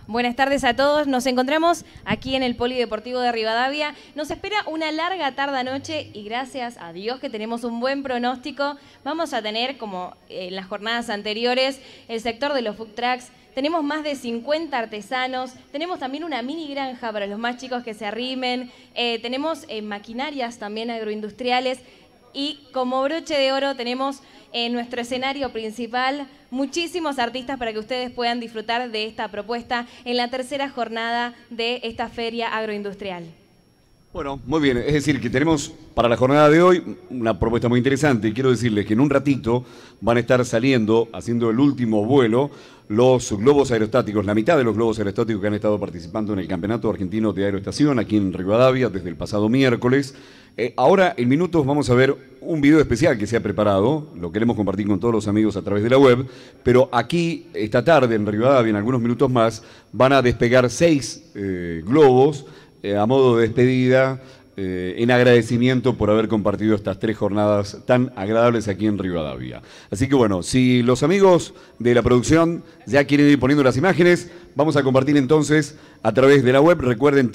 Buenas tardes a todos. Nos encontramos aquí en el Polideportivo de Rivadavia. Nos espera una larga tarde-noche y gracias a Dios que tenemos un buen pronóstico. Vamos a tener, como en las jornadas anteriores, el sector de los food trucks. Tenemos más de 50 artesanos. Tenemos también una mini granja para los más chicos que se arrimen. Tenemos maquinarias también agroindustriales. Y como broche de oro tenemos en nuestro escenario principal muchísimos artistas para que ustedes puedan disfrutar de esta propuesta en la tercera jornada de esta feria agroindustrial. Bueno, muy bien, es decir que tenemos para la jornada de hoy una propuesta muy interesante y quiero decirles que en un ratito van a estar saliendo, haciendo el último vuelo, los globos aerostáticos, la mitad de los globos aerostáticos que han estado participando en el Campeonato Argentino de Aeroestación aquí en Rivadavia desde el pasado miércoles. Ahora, en minutos, vamos a ver un video especial que se ha preparado, lo queremos compartir con todos los amigos a través de la web, pero aquí, esta tarde en Rivadavia, en algunos minutos más, van a despegar 6 globos a modo de despedida, en agradecimiento por haber compartido estas 3 jornadas tan agradables aquí en Rivadavia. Así que bueno, si los amigos de la producción ya quieren ir poniendo las imágenes, vamos a compartir entonces a través de la web. Recuerden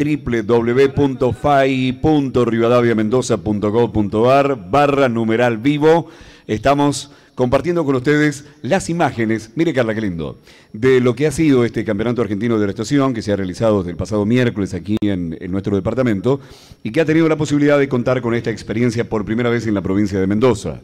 www.fai.rivadaviamendoza.gov.ar/vivo. Estamos compartiendo con ustedes las imágenes, mire Carla, qué lindo, de lo que ha sido este Campeonato Argentino de Aeroestación que se ha realizado desde el pasado miércoles aquí en nuestro departamento y que ha tenido la posibilidad de contar con esta experiencia por primera vez en la provincia de Mendoza.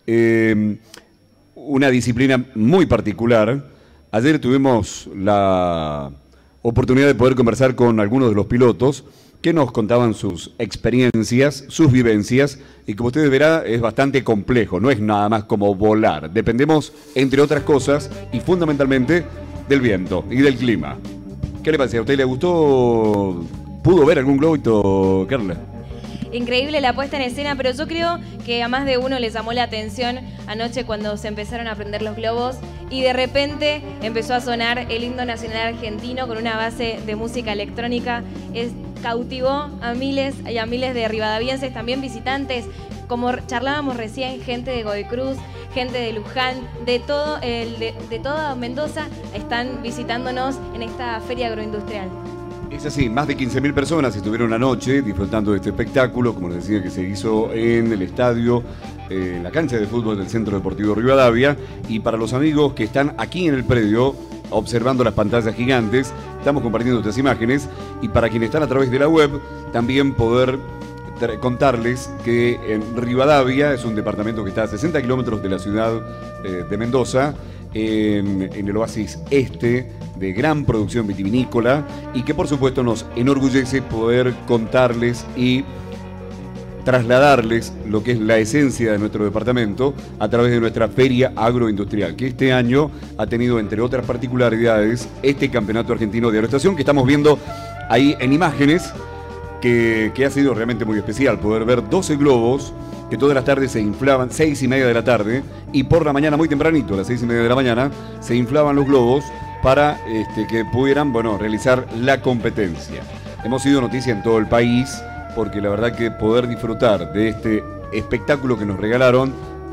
Una disciplina muy particular. Ayer tuvimos la oportunidad de poder conversar con algunos de los pilotos que nos contaban sus experiencias, sus vivencias, y como ustedes verán es bastante complejo, no es nada más como volar. Dependemos, entre otras cosas, y fundamentalmente, del viento y del clima. ¿Qué le parece? ¿A usted le gustó? ¿Pudo ver algún globito, Carla? Increíble la puesta en escena, pero yo creo que a más de uno les llamó la atención anoche cuando se empezaron a prender los globos y de repente empezó a sonar el himno nacional argentino con una base de música electrónica. Cautivó a miles y a miles de rivadavienses, también visitantes, como charlábamos recién, gente de Godoy Cruz, gente de Luján, de toda Mendoza están visitándonos en esta feria agroindustrial. Es así, más de 15.000 personas estuvieron anoche disfrutando de este espectáculo, como les decía, que se hizo en el estadio, en la cancha de fútbol del Centro Deportivo Rivadavia. Y para los amigos que están aquí en el predio, observando las pantallas gigantes, estamos compartiendo estas imágenes. Y para quienes están a través de la web, también poder contarles que en Rivadavia es un departamento que está a 60 kilómetros de la ciudad de Mendoza, en el oasis este, de gran producción vitivinícola, y que por supuesto nos enorgullece poder contarles y trasladarles lo que es la esencia de nuestro departamento a través de nuestra feria agroindustrial, que este año ha tenido, entre otras particularidades, este Campeonato Argentino de Aeroestación que estamos viendo ahí en imágenes, que ha sido realmente muy especial poder ver 12 globos que todas las tardes se inflaban, 6:30 de la tarde, y por la mañana, muy tempranito, a las 6:30 de la mañana, se inflaban los globos para que pudieran, realizar la competencia. Hemos sido noticia en todo el país, porque la verdad que poder disfrutar de este espectáculo que nos regalaron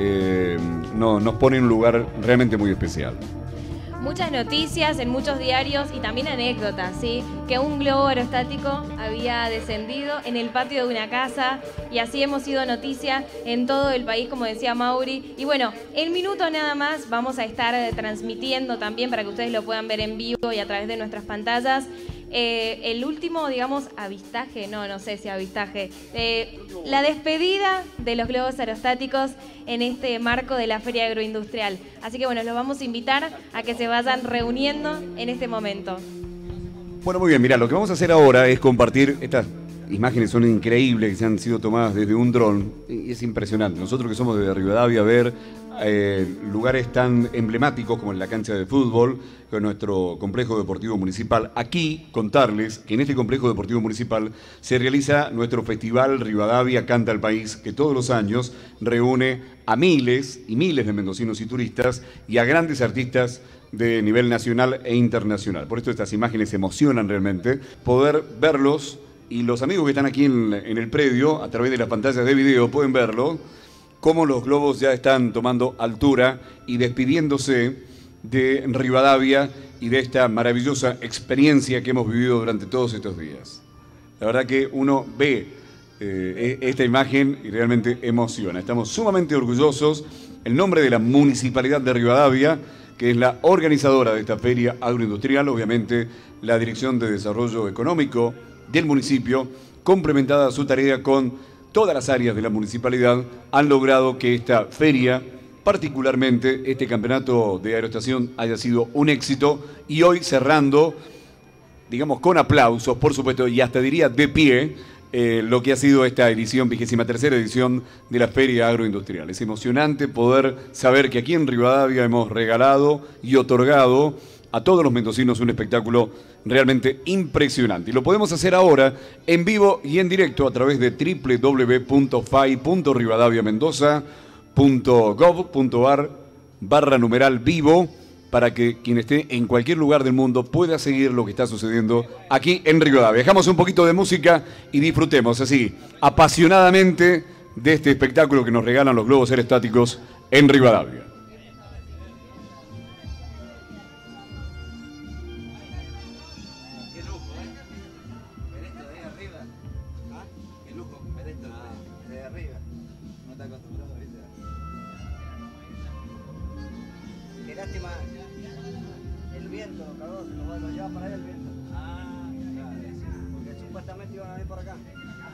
nos pone en un lugar realmente muy especial. Muchas noticias en muchos diarios y también anécdotas, ¿sí? Que un globo aerostático había descendido en el patio de una casa y así hemos sido noticia en todo el país, como decía Mauri. Y bueno, en minutos nada más vamos a estar transmitiendo también para que ustedes lo puedan ver en vivo y a través de nuestras pantallas. El último, digamos, avistaje, no sé si avistaje, la despedida de los globos aerostáticos en este marco de la feria agroindustrial. Así que bueno, los vamos a invitar a que se vayan reuniendo en este momento. Bueno, muy bien, mirá, lo que vamos a hacer ahora es compartir estas imágenes, son increíbles, que han sido tomadas desde un dron, y es impresionante. Nosotros que somos de Rivadavia, ver lugares tan emblemáticos como en la cancha de fútbol, con nuestro complejo deportivo municipal. Aquí contarles que en este complejo deportivo municipal se realiza nuestro festival Rivadavia Canta al País, que todos los años reúne a miles y miles de mendocinos y turistas y a grandes artistas de nivel nacional e internacional. Por esto estas imágenes emocionan realmente, poder verlos, y los amigos que están aquí en el predio, a través de las pantallas de video, pueden verlo, cómo los globos ya están tomando altura y despidiéndose de Rivadavia y de esta maravillosa experiencia que hemos vivido durante todos estos días. La verdad que uno ve esta imagen y realmente emociona. Estamos sumamente orgullosos. El nombre de la Municipalidad de Rivadavia, que es la organizadora de esta feria agroindustrial, obviamente la Dirección de Desarrollo Económico del municipio, complementada a su tarea con todas las áreas de la municipalidad, han logrado que esta feria, particularmente este campeonato de aeroestación, haya sido un éxito, y hoy cerrando, digamos, con aplausos, por supuesto, y hasta diría de pie, lo que ha sido esta edición, 23ª edición de la Feria Agroindustrial. Es emocionante poder saber que aquí en Rivadavia hemos regalado y otorgado a todos los mendocinos un espectáculo realmente impresionante. Y lo podemos hacer ahora en vivo y en directo a través de www.fai.rivadaviamendoza.gov.ar/vivo, para que quien esté en cualquier lugar del mundo pueda seguir lo que está sucediendo aquí en Rivadavia. Dejamos un poquito de música y disfrutemos así, apasionadamente, de este espectáculo que nos regalan los globos aerostáticos en Rivadavia. Lástima, el viento, cagó, lo lleva para allá el viento. Ah, claro, sí. Porque supuestamente iban a venir por acá.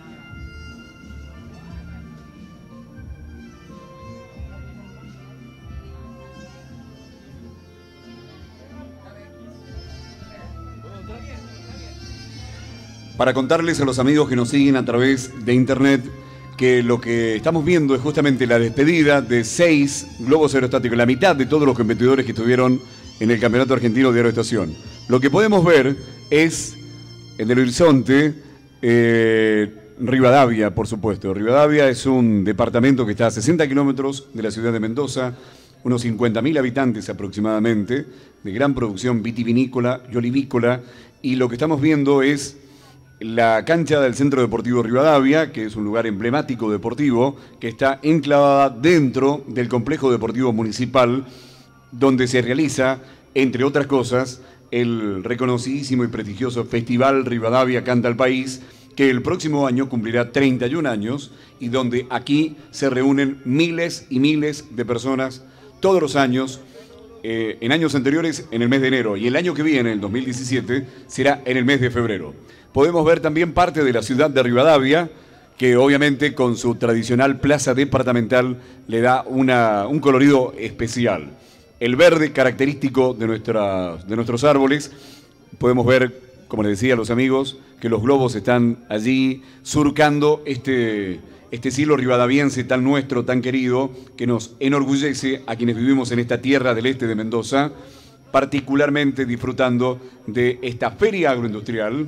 Para contarles a los amigos que nos siguen a través de internet que lo que estamos viendo es justamente la despedida de 6 globos aerostáticos, la mitad de todos los competidores que estuvieron en el Campeonato Argentino de Aeroestación. Lo que podemos ver es, en el horizonte, Rivadavia, por supuesto. Rivadavia es un departamento que está a 60 kilómetros de la ciudad de Mendoza, unos 50.000 habitantes aproximadamente, de gran producción vitivinícola y olivícola, y lo que estamos viendo es la cancha del Centro Deportivo Rivadavia, que es un lugar emblemático deportivo, que está enclavada dentro del complejo deportivo municipal, donde se realiza, entre otras cosas, el reconocidísimo y prestigioso Festival Rivadavia Canta al País, que el próximo año cumplirá 31 años, y donde aquí se reúnen miles y miles de personas todos los años. En años anteriores en el mes de enero, y el año que viene, el 2017, será en el mes de febrero. Podemos ver también parte de la ciudad de Rivadavia, que obviamente con su tradicional plaza departamental le da un colorido especial. El verde característico de nuestros árboles. Podemos ver, como les decía a los amigos, que los globos están allí surcando este cielo rivadaviense tan nuestro, tan querido, que nos enorgullece a quienes vivimos en esta tierra del este de Mendoza, particularmente disfrutando de esta feria agroindustrial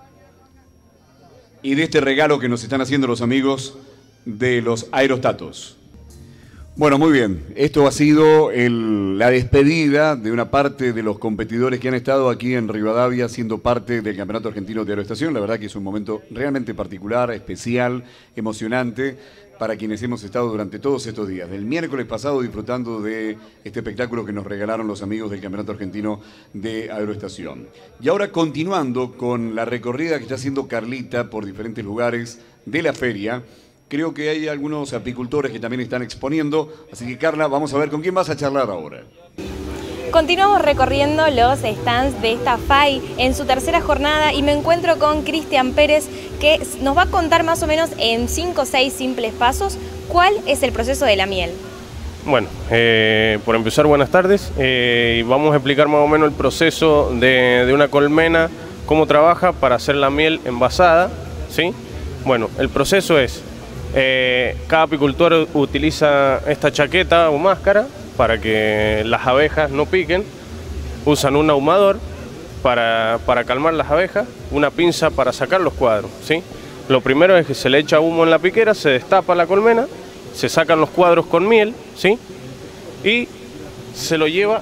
y de este regalo que nos están haciendo los amigos de los aerostatos. Bueno, muy bien. Esto ha sido la despedida de una parte de los competidores que han estado aquí en Rivadavia siendo parte del Campeonato Argentino de Aeroestación. La verdad que es un momento realmente particular, especial, emocionante para quienes hemos estado durante todos estos días. Del miércoles pasado disfrutando de este espectáculo que nos regalaron los amigos del Campeonato Argentino de Aeroestación. Y ahora continuando con la recorrida que está haciendo Carlita por diferentes lugares de la feria. Creo que hay algunos apicultores que también están exponiendo, así que Carla, vamos a ver con quién vas a charlar ahora. Continuamos recorriendo los stands de esta FAI en su tercera jornada y me encuentro con Cristian Pérez, que nos va a contar más o menos en 5 o 6 simples pasos cuál es el proceso de la miel. Bueno, por empezar, buenas tardes. Vamos a explicar más o menos el proceso de una colmena, cómo trabaja para hacer la miel envasada, ¿sí? Bueno, el proceso es... cada apicultor utiliza esta chaqueta o máscara para que las abejas no piquen. Usan un ahumador para calmar las abejas, una pinza para sacar los cuadros, ¿sí? Lo primero es que se le echa humo en la piquera, se destapa la colmena, se sacan los cuadros con miel, ¿sí? Y se lo lleva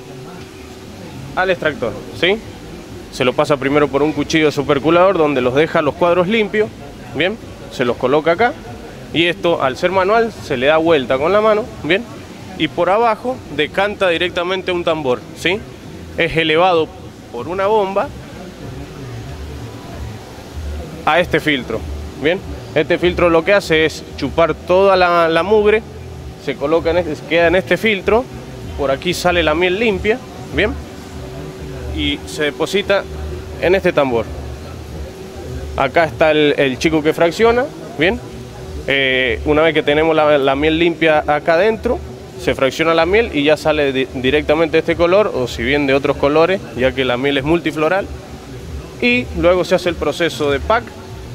al extractor, ¿sí? Se lo pasa primero por un cuchillo superculador donde los deja los cuadros limpios, ¿bien? Se los coloca acá y esto, al ser manual, se le da vuelta con la mano, ¿bien? y por abajo decanta directamente a un tambor, ¿sí? Es elevado por una bomba a este filtro, ¿bien? Este filtro lo que hace es chupar toda la mugre, se coloca queda en este filtro, por aquí sale la miel limpia, ¿bien? Y se deposita en este tambor. Acá está el chico que fracciona, ¿bien? Una vez que tenemos la miel limpia acá adentro, se fracciona la miel y ya sale directamente de este color, o si bien de otros colores, ya que la miel es multifloral. Y luego se hace el proceso de pack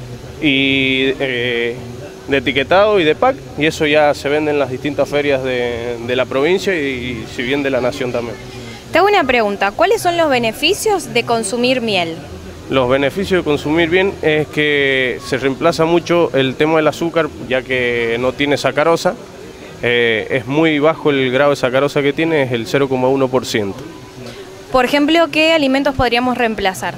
y de etiquetado y de pack, y eso ya se vende en las distintas ferias de la provincia y si bien de la nación también. Te hago una pregunta, ¿cuáles son los beneficios de consumir miel? Los beneficios de consumir bien es que se reemplaza mucho el tema del azúcar, ya que no tiene sacarosa. Es muy bajo el grado de sacarosa que tiene, es el 0,1%. Por ejemplo, ¿qué alimentos podríamos reemplazar?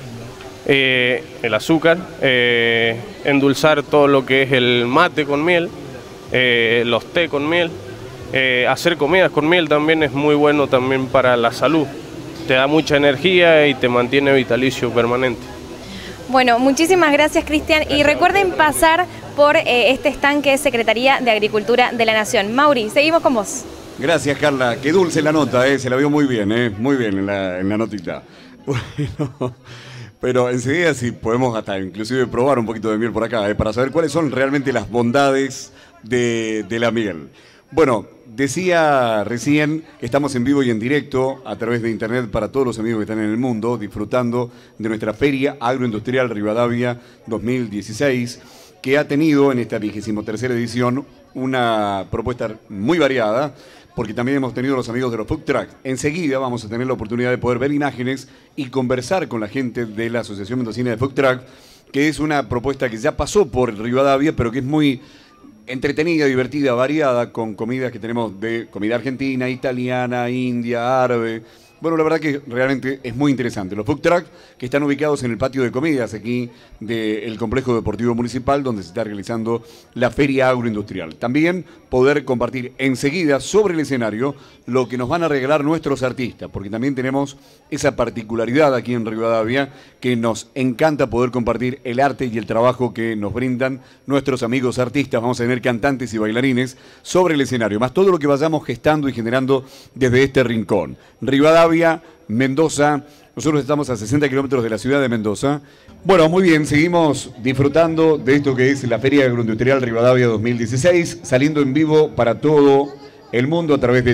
El azúcar, endulzar todo lo que es el mate con miel, los té con miel, hacer comidas con miel también es muy bueno también para la salud. Te da mucha energía y te mantiene vitalicio permanente. Bueno, muchísimas gracias, Cristian, y recuerden pasar por este stand que es Secretaría de Agricultura de la Nación. Mauri, seguimos con vos. Gracias, Carla. Qué dulce la nota, se la vio muy bien en la notita. Bueno, pero enseguida sí podemos hasta inclusive probar un poquito de miel por acá, para saber cuáles son realmente las bondades de la miel. Bueno, decía recién que estamos en vivo y en directo a través de internet para todos los amigos que están en el mundo, disfrutando de nuestra Feria Agroindustrial Rivadavia 2016, que ha tenido en esta 23ª edición una propuesta muy variada, porque también hemos tenido los amigos de los Food Truck. Enseguida vamos a tener la oportunidad de poder ver imágenes y conversar con la gente de la Asociación Mendocina de Food Truck, que es una propuesta que ya pasó por Rivadavia, pero que es muy entretenida, divertida, variada, con comidas que tenemos de comida argentina, italiana, india, árabe. Bueno, la verdad que realmente es muy interesante. Los food truck que están ubicados en el patio de comidas aquí del Complejo Deportivo Municipal, donde se está realizando la Feria Agroindustrial. También poder compartir enseguida sobre el escenario lo que nos van a regalar nuestros artistas, porque también tenemos esa particularidad aquí en Rivadavia que nos encanta poder compartir el arte y el trabajo que nos brindan nuestros amigos artistas. Vamos a tener cantantes y bailarines sobre el escenario, más todo lo que vayamos gestando y generando desde este rincón. Rivadavia, Mendoza, nosotros estamos a 60 kilómetros de la ciudad de Mendoza. Bueno, muy bien, seguimos disfrutando de esto que es la Feria Agroindustrial Rivadavia 2016, saliendo en vivo para todo el mundo a través de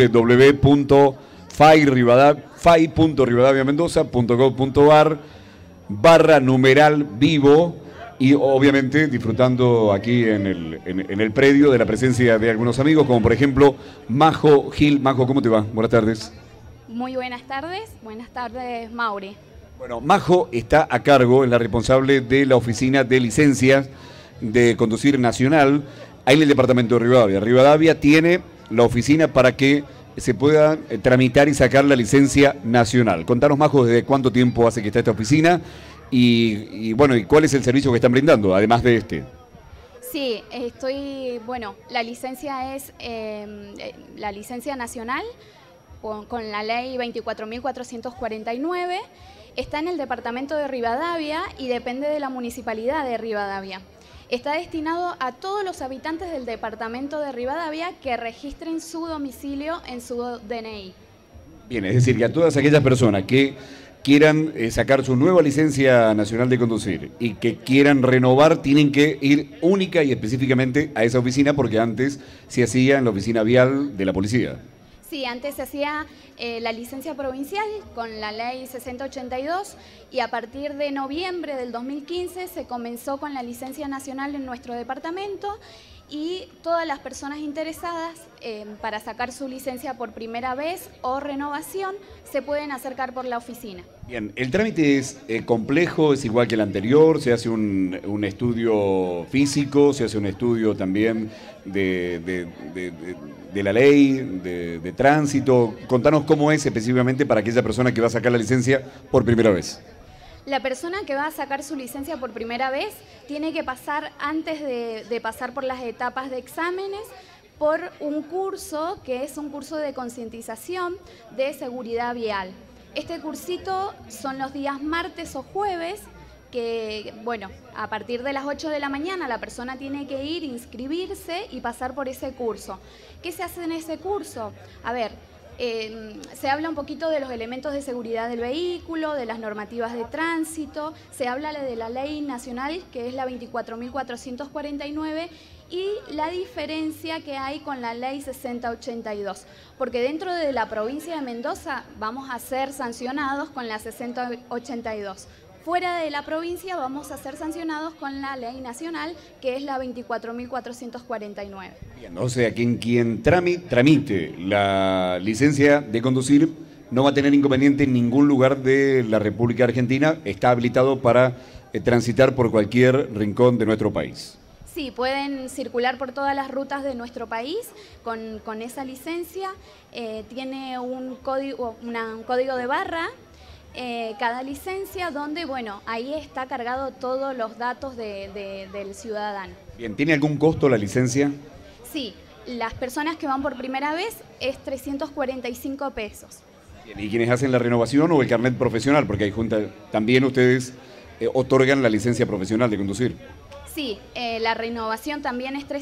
www.fai.rivadaviamendoza.gov.ar/numeral vivo, y obviamente disfrutando aquí en el predio de la presencia de algunos amigos, como por ejemplo Majo Gil. Majo, ¿cómo te va? Buenas tardes. Muy buenas tardes, Mauri. Bueno, Majo está a cargo, es la responsable de la oficina de licencias de conducir nacional ahí en el departamento de Rivadavia. Rivadavia tiene la oficina para que se pueda tramitar y sacar la licencia nacional. Contanos, Majo, desde cuánto tiempo hace que está esta oficina y bueno, y cuál es el servicio que están brindando, además de este. Sí, la licencia es la licencia nacional con la ley 24.449, está en el departamento de Rivadavia y depende de la municipalidad de Rivadavia. Está destinado a todos los habitantes del departamento de Rivadavia que registren su domicilio en su DNI. Bien, es decir, que a todas aquellas personas que quieran sacar su nueva licencia nacional de conducir y que quieran renovar, tienen que ir única y específicamente a esa oficina, porque antes se hacía en la oficina vial de la policía. Sí, antes se hacía la licencia provincial con la ley 6082 y a partir de noviembre del 2015 se comenzó con la licencia nacional en nuestro departamento, y todas las personas interesadas para sacar su licencia por primera vez o renovación se pueden acercar por la oficina. Bien, el trámite es complejo, es igual que el anterior, se hace un estudio físico, se hace un estudio también de la ley, de tránsito. Contanos cómo es específicamente para aquella persona que va a sacar la licencia por primera vez. La persona que va a sacar su licencia por primera vez tiene que pasar, antes de pasar por las etapas de exámenes, por un curso que es un curso de concientización de seguridad vial. Este cursito son los días martes o jueves, que, bueno, a partir de las 8 de la mañana la persona tiene que ir, inscribirse y pasar por ese curso. ¿Qué se hace en ese curso? A ver, se habla un poquito de los elementos de seguridad del vehículo, de las normativas de tránsito, se habla de la ley nacional, que es la 24.449, y la diferencia que hay con la ley 6082, porque dentro de la provincia de Mendoza vamos a ser sancionados con la 6082. Fuera de la provincia vamos a ser sancionados con la ley nacional, que es la 24.449. Bien, o sea, que quien tramite la licencia de conducir no va a tener inconveniente en ningún lugar de la República Argentina, está habilitado para transitar por cualquier rincón de nuestro país. Sí, pueden circular por todas las rutas de nuestro país con esa licencia. Tiene un código de barra, cada licencia, donde, bueno, ahí está cargado todos los datos del ciudadano. Bien, ¿tiene algún costo la licencia? Sí, las personas que van por primera vez es 345 pesos. Bien, ¿y quienes hacen la renovación o el carnet profesional? Porque ahí también ustedes otorgan la licencia profesional de conducir. Sí, la renovación también es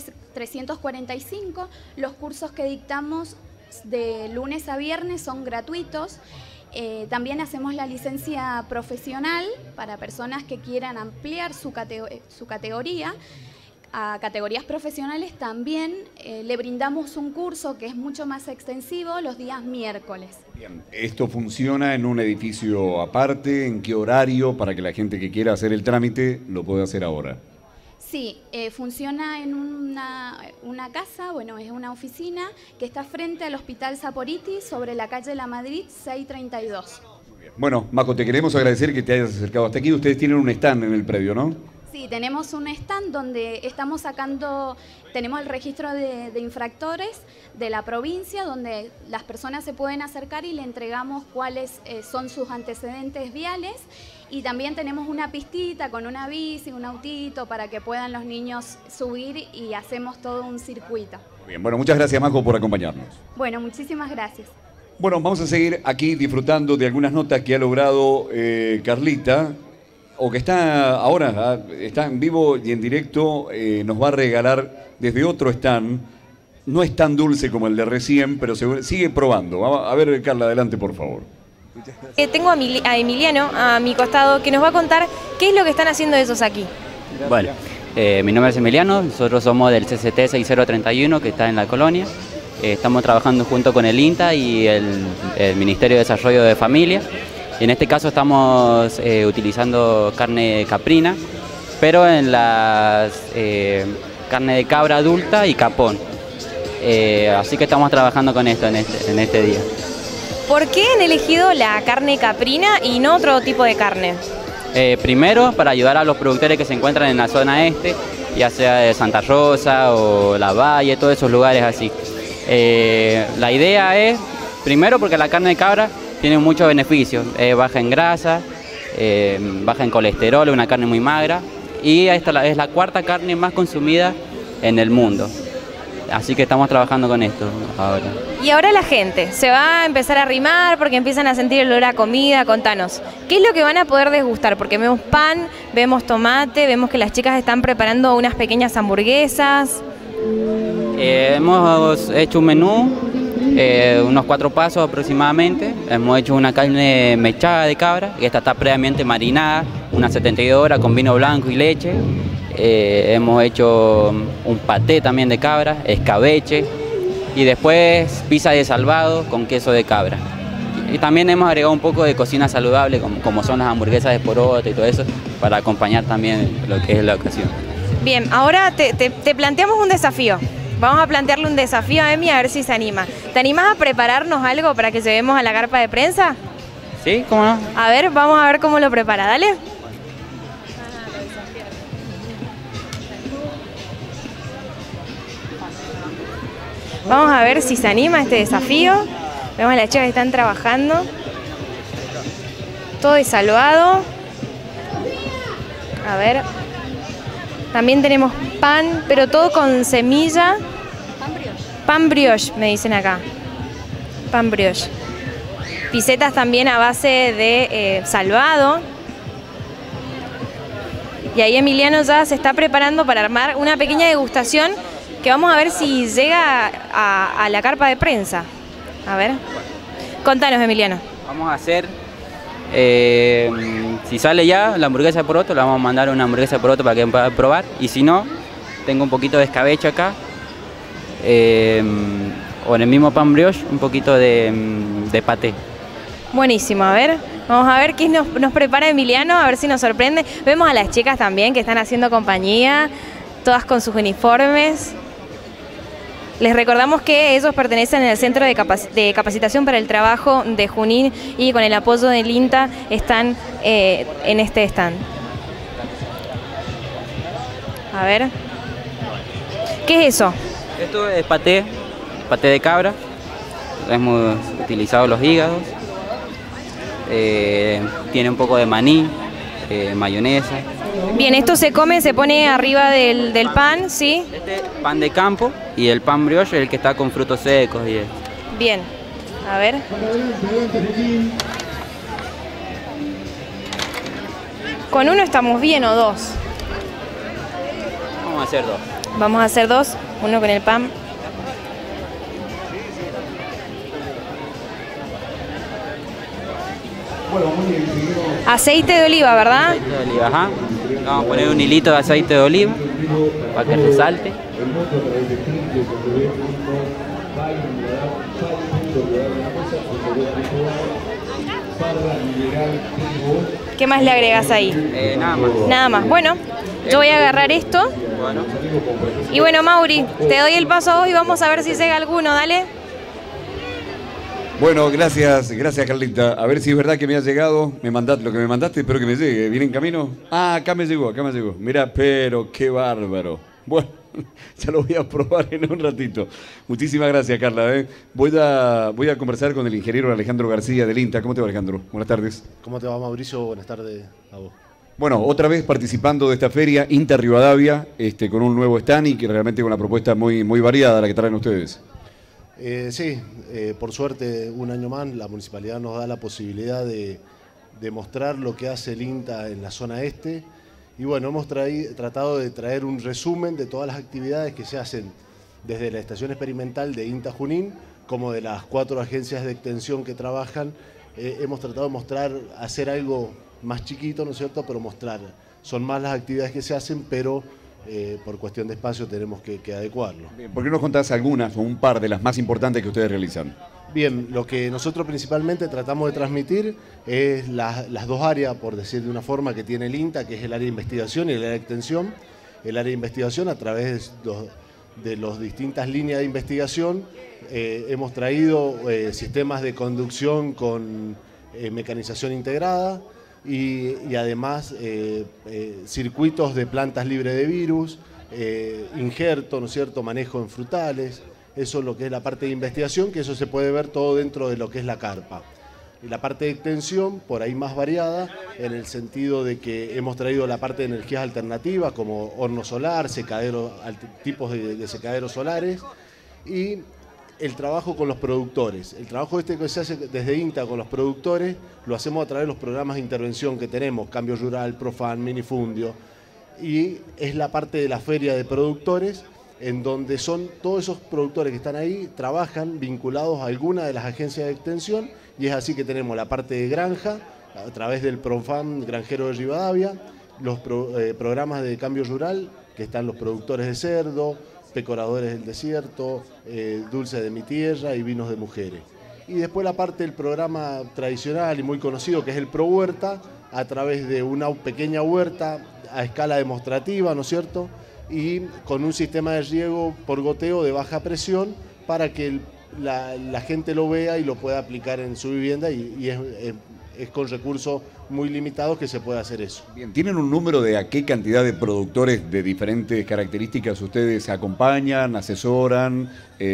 345. Los cursos que dictamos de lunes a viernes son gratuitos. También hacemos la licencia profesional para personas que quieran ampliar su categoría. A categorías profesionales también le brindamos un curso que es mucho más extensivo los días miércoles. Bien, ¿esto funciona en un edificio aparte? ¿En qué horario? Para que la gente que quiera hacer el trámite lo pueda hacer ahora. Sí, funciona en una casa, bueno, es una oficina que está frente al Hospital Saporiti, sobre la calle La Madrid 632. Bueno, Majo, te queremos agradecer que te hayas acercado hasta aquí. Ustedes tienen un stand en el predio, ¿no? Sí, tenemos un stand donde estamos sacando, tenemos el registro de infractores de la provincia, donde las personas se pueden acercar y le entregamos cuáles son sus antecedentes viales. Y también tenemos una pistita con una bici, un autito, para que puedan los niños subir, y hacemos todo un circuito. Muy bien, bueno, muchas gracias, Majo, por acompañarnos. Bueno, muchísimas gracias. Bueno, vamos a seguir aquí disfrutando de algunas notas que ha logrado Carlita, o que está ahora, está en vivo y en directo, nos va a regalar desde otro stand. No es tan dulce como el de recién, pero sigue probando. A ver, Carla, adelante, por favor. Tengo a Emiliano a mi costado, que nos va a contar qué es lo que están haciendo ellos aquí. Bueno, mi nombre es Emiliano, nosotros somos del CCT 6031, que está en la colonia. Estamos trabajando junto con el INTA y el Ministerio de Desarrollo de Familia. En este caso estamos utilizando carne caprina, pero en las carne de cabra adulta y capón. Así que estamos trabajando con esto en este día. ¿Por qué han elegido la carne caprina y no otro tipo de carne? Primero, para ayudar a los productores que se encuentran en la zona este, ya sea de Santa Rosa o La Valle, todos esos lugares así. La idea es, primero, porque la carne de cabra tiene muchos beneficios, baja en grasa, baja en colesterol, es una carne muy magra, y esta es la cuarta carne más consumida en el mundo. Así que estamos trabajando con esto ahora. Y ahora la gente se va a empezar a arrimar porque empiezan a sentir el olor a comida. Contanos, ¿qué es lo que van a poder degustar? Porque vemos pan, vemos tomate, vemos que las chicas están preparando unas pequeñas hamburguesas. Hemos hecho un menú, unos 4 pasos aproximadamente. Hemos hecho una carne mechada de cabra, que esta está previamente marinada, unas 72 horas con vino blanco y leche. Hemos hecho un paté también de cabra, escabeche, y después pizza de salvado con queso de cabra. Y también hemos agregado un poco de cocina saludable, como son las hamburguesas de poroto y todo eso, para acompañar también lo que es la ocasión. Bien, ahora te planteamos un desafío. Vamos a plantearle un desafío a Emi, a ver si se anima. ¿Te animás a prepararnos algo para que llevemos a la carpa de prensa? Sí, ¿cómo no? A ver, vamos a ver cómo lo prepara, dale. Vamos a ver si se anima a este desafío. Vemos a las chicas que están trabajando. Todo es salvado. A ver. También tenemos pan, pero todo con semilla. Pan brioche, me dicen acá. Pan brioche. Pisetas también a base de salvado. Y ahí Emiliano ya se está preparando para armar una pequeña degustación que vamos a ver si llega a la carpa de prensa. A ver. Contanos, Emiliano. Vamos a hacer, si sale ya la hamburguesa de poroto, le vamos a mandar una hamburguesa de poroto para que pueda probar. Y si no, tengo un poquito de escabeche acá. O en el mismo pan brioche, un poquito de paté. Buenísimo, a ver. Vamos a ver qué nos prepara Emiliano, a ver si nos sorprende. Vemos a las chicas también que están haciendo compañía, todas con sus uniformes. Les recordamos que ellos pertenecen al Centro de Capacitación para el Trabajo de Junín y con el apoyo del INTA están en este stand. A ver. ¿Qué es eso? Esto es paté de cabra. Hemos utilizado los hígados. Tiene un poco de maní, mayonesa. Bien, esto se come, se pone arriba del pan, ¿sí? Este es pan de campo y el pan brioche es el que está con frutos secos y esto. Bien, a ver. ¿Con uno estamos bien o dos? Vamos a hacer dos. Vamos a hacer dos, uno con el pan. Aceite de oliva, ¿verdad? Aceite de oliva, ajá. Vamos a poner un hilito de aceite de oliva para que resalte. ¿Qué más le agregas ahí? Nada más. Nada más. Bueno, yo voy a agarrar esto. Bueno. Y bueno, Mauri, te doy el paso a vos y vamos a ver si llega alguno, dale. Bueno, gracias Carlita. A ver si es verdad que me ha llegado. Lo que me mandaste, espero que me llegue. ¿Viene en camino? Ah, acá me llegó. Mira, pero qué bárbaro. Bueno, ya lo voy a probar en un ratito. Muchísimas gracias, Carla. Voy a conversar con el ingeniero Alejandro García del INTA. ¿Cómo te va, Alejandro? Buenas tardes. ¿Cómo te va, Mauricio? Buenas tardes a vos. Bueno, otra vez participando de esta feria INTA Rivadavia, con un nuevo stand y que realmente con una propuesta muy variada la que traen ustedes. Sí, por suerte un año más la municipalidad nos da la posibilidad de mostrar lo que hace el INTA en la zona este y bueno, hemos tratado de traer un resumen de todas las actividades que se hacen desde la estación experimental de INTA Junín como de las 4 agencias de extensión que trabajan. Hemos tratado de mostrar, hacer algo más chiquito, ¿no es cierto?, pero mostrar. Son más las actividades que se hacen, pero por cuestión de espacio tenemos que adecuarlo. Bien, ¿por qué no nos contás algunas o un par de las más importantes que ustedes realizan? Bien, lo que nosotros principalmente tratamos de transmitir es las dos áreas, por decir de una forma, que tiene el INTA, que es el área de investigación y el área de extensión. El área de investigación, a través de las distintas líneas de investigación, hemos traído sistemas de conducción con mecanización integrada, y además circuitos de plantas libres de virus, injerto, ¿no es cierto?, manejo en frutales. Eso es lo que es la parte de investigación, que eso se puede ver todo dentro de lo que es la carpa. Y la parte de extensión, por ahí más variada, en el sentido de que hemos traído la parte de energías alternativas, como horno solar, tipos de secaderos solares, y el trabajo con los productores. El trabajo que se hace desde INTA con los productores lo hacemos a través de los programas de intervención que tenemos, Cambio Rural, Profan, Minifundio, y es la parte de la feria de productores en donde son todos esos productores que están ahí, trabajan vinculados a alguna de las agencias de extensión, y es así que tenemos la parte de granja, a través del Profan Granjero de Rivadavia, los programas de Cambio Rural, que están los productores de cerdo, pecoradores del desierto, dulce de mi tierra y vinos de mujeres. Y después la parte del programa tradicional y muy conocido, que es el Pro Huerta, a través de una pequeña huerta a escala demostrativa, ¿no es cierto?, y con un sistema de riego por goteo de baja presión para que la gente lo vea y lo pueda aplicar en su vivienda, y es con recursos muy limitados que se puede hacer eso. Bien, ¿tienen un número de a qué cantidad de productores de diferentes características ustedes acompañan, asesoran,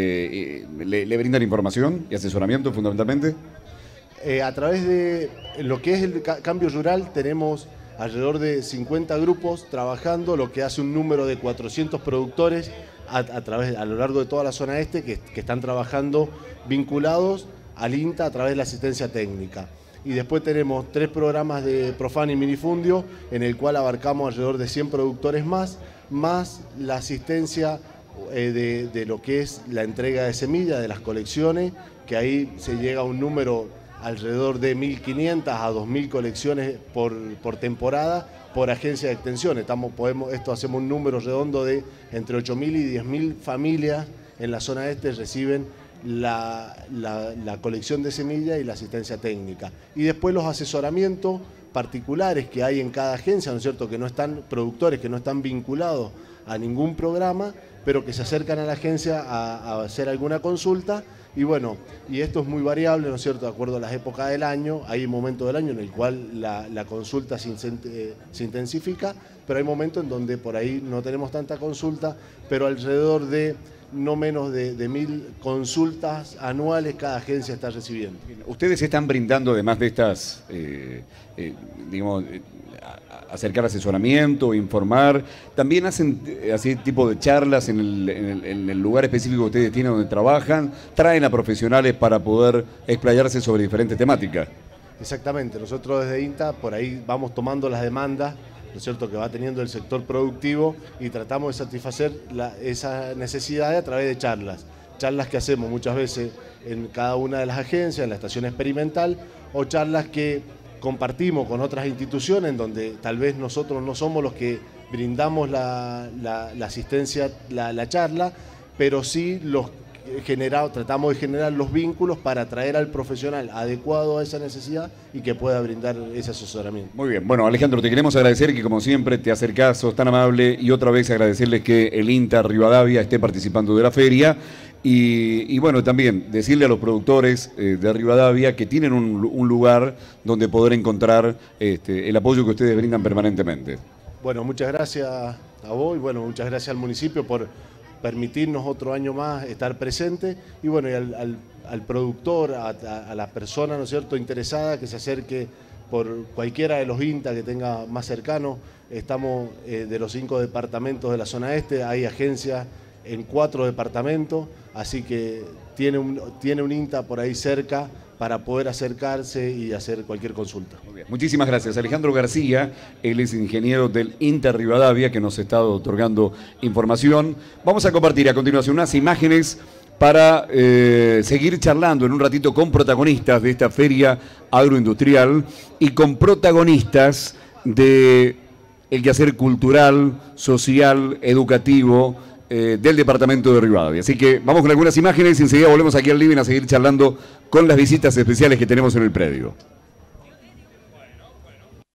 le brindan información y asesoramiento fundamentalmente? A través de lo que es el Cambio Rural tenemos alrededor de 50 grupos trabajando, lo que hace un número de 400 productores a lo largo de toda la zona este que están trabajando vinculados al INTA a través de la asistencia técnica. Y después tenemos 3 programas de Profan y Minifundio, en el cual abarcamos alrededor de 100 productores más la asistencia de lo que es la entrega de semillas, de las colecciones, que ahí se llega a un número alrededor de 1.500 a 2.000 colecciones por temporada, por agencia de extensión. Hacemos un número redondo de entre 8.000 y 10.000 familias en la zona este reciben la colección de semillas y la asistencia técnica. Y después los asesoramientos particulares que hay en cada agencia, ¿no es cierto?, que no están, productores que no están vinculados a ningún programa, pero que se acercan a la agencia a hacer alguna consulta. Y bueno, y esto es muy variable, ¿no es cierto?, de acuerdo a las épocas del año. Hay momentos del año en el cual la consulta se intensifica, pero hay momentos en donde por ahí no tenemos tanta consulta, pero alrededor de no menos de 1.000 consultas anuales cada agencia está recibiendo. Ustedes están brindando, además de estas, digamos, acercar asesoramiento, informar, también hacen así tipo de charlas en el lugar específico que ustedes tienen donde trabajan, traen a profesionales para poder explayarse sobre diferentes temáticas. Exactamente, nosotros desde INTA por ahí vamos tomando las demandas, ¿no es cierto?, que va teniendo el sector productivo y tratamos de satisfacer esas necesidades a través de charlas que hacemos muchas veces en cada una de las agencias, en la estación experimental, o charlas que compartimos con otras instituciones en donde tal vez nosotros no somos los que brindamos la asistencia, la charla, pero sí tratamos de generar los vínculos para atraer al profesional adecuado a esa necesidad y que pueda brindar ese asesoramiento. Muy bien, bueno, Alejandro, te queremos agradecer que como siempre te acercás, sos tan amable, y otra vez agradecerles que el INTA Rivadavia esté participando de la feria. Y bueno, también decirle a los productores de Rivadavia que tienen un lugar donde poder encontrar el apoyo que ustedes brindan permanentemente. Bueno, muchas gracias a vos y bueno, muchas gracias al municipio por permitirnos otro año más estar presente, y bueno, y al productor, a la persona, ¿no es cierto?, interesada, que se acerque por cualquiera de los INTA que tenga más cercano. Estamos de los 5 departamentos de la zona este, hay agencias en 4 departamentos, así que tiene un INTA por ahí cerca para poder acercarse y hacer cualquier consulta. Muy bien. Muchísimas gracias. Alejandro García, él es ingeniero del INTA Rivadavia, que nos ha estado otorgando información. Vamos a compartir a continuación unas imágenes para seguir charlando en un ratito con protagonistas de esta feria agroindustrial y con protagonistas del quehacer cultural, social, educativo, del departamento de Rivadavia. Así que vamos con algunas imágenes y enseguida volvemos aquí al living a seguir charlando con las visitas especiales que tenemos en el predio.